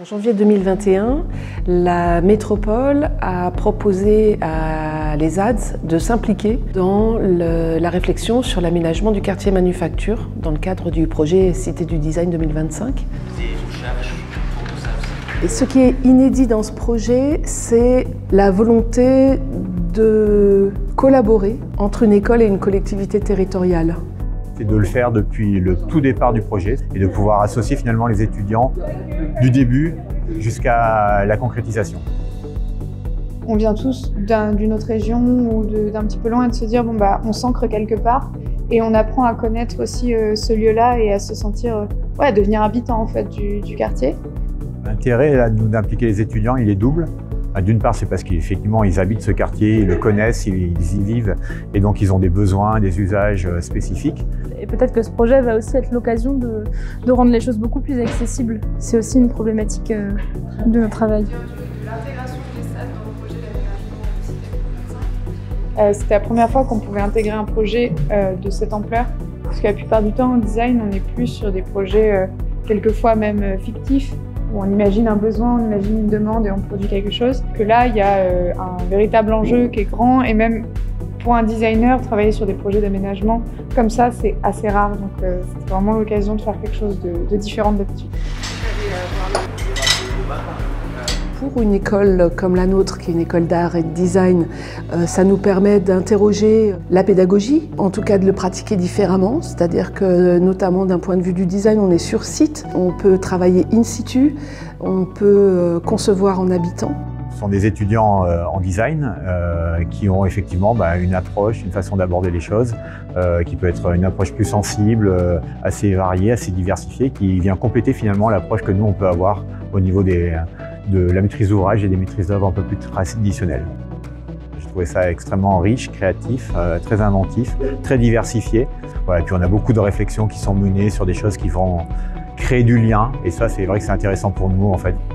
En janvier 2021, la métropole a proposé à l'ESADS de s'impliquer dans la réflexion sur l'aménagement du quartier manufacture dans le cadre du projet Cité du Design 2025. Et ce qui est inédit dans ce projet, c'est la volonté de collaborer entre une école et une collectivité territoriale. C'est de le faire depuis le tout départ du projet et de pouvoir associer finalement les étudiants du début jusqu'à la concrétisation. On vient tous d'une autre région ou d'un petit peu loin et de se dire bon bah on s'ancre quelque part et on apprend à connaître aussi ce lieu-là et à se sentir devenir habitant en fait du quartier. L'intérêt d'impliquer les étudiants, il est double. D'une part, c'est parce qu'effectivement, ils habitent ce quartier, ils le connaissent, ils y vivent et donc ils ont des besoins, des usages spécifiques. Et peut-être que ce projet va aussi être l'occasion de rendre les choses beaucoup plus accessibles. C'est aussi une problématique de notre travail. L'intégration des SAD dans le projet d'aménagement de Cité 2025. C'était la première fois qu'on pouvait intégrer un projet de cette ampleur. Parce que la plupart du temps, en design, on est plus sur des projets quelquefois même fictifs. On imagine un besoin, on imagine une demande et on produit quelque chose. Que là, il y a un véritable enjeu qui est grand et même pour un designer, travailler sur des projets d'aménagement comme ça, c'est assez rare. Donc c'est vraiment l'occasion de faire quelque chose de différent d'habitude. Pour une école comme la nôtre, qui est une école d'art et de design, ça nous permet d'interroger la pédagogie, en tout cas de le pratiquer différemment, c'est-à-dire que notamment d'un point de vue du design, on est sur site, on peut travailler in situ, on peut concevoir en habitant. Ce sont des étudiants en design qui ont effectivement une approche, une façon d'aborder les choses qui peut être une approche plus sensible, assez variée, assez diversifiée, qui vient compléter finalement l'approche que nous on peut avoir au niveau de la maîtrise d'ouvrage et des maîtrises d'œuvre un peu plus traditionnelles. J'ai trouvé ça extrêmement riche, créatif, très inventif, très diversifié. Voilà, et puis on a beaucoup de réflexions qui sont menées sur des choses qui vont créer du lien et ça c'est vrai que c'est intéressant pour nous en fait.